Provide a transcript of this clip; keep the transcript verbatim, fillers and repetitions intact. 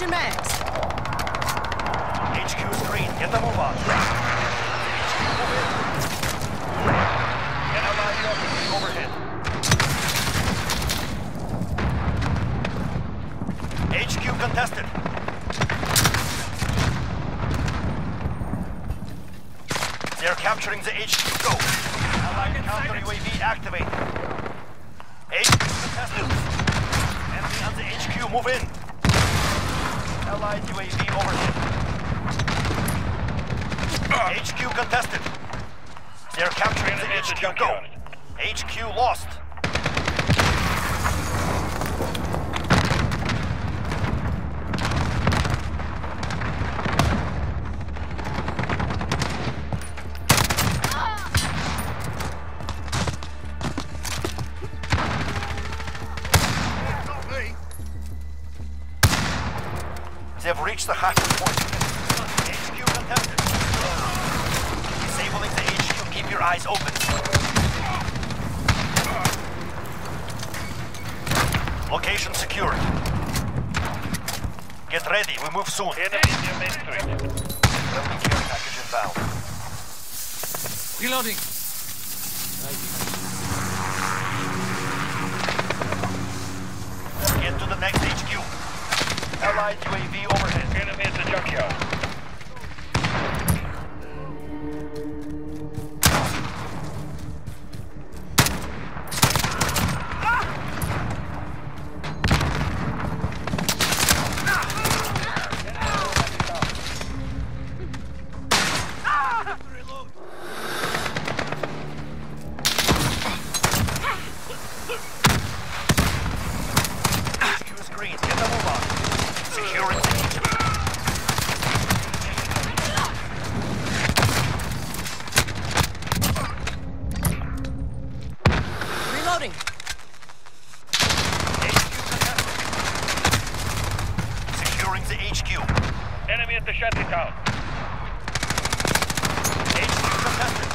Changing mags. H Q's green. Get the move on. H Q move in. Get allied rockets overhead. H Q contested. They're capturing the H Q. Go. Allied counter U A V activated. H Q contested. Enemy on the H Q. Move in. Allied U A V overhead. H Q contested. They're capturing the H Q. Go. H Q lost. They've reached the halfway point. H Q contested. Disabling the H Q. Keep your eyes open. Location secured. Get ready. We move soon. Enemy near Main Street. Friendly care package inbound. Reloading. Get to the next H Q. Allied U A V overhead. Enemy at the junkyard. H Q is green. Get the move on. Securing the H Q. Reloading. H Q contested. Securing the H Q. Enemy at the shanty town. H Q contested.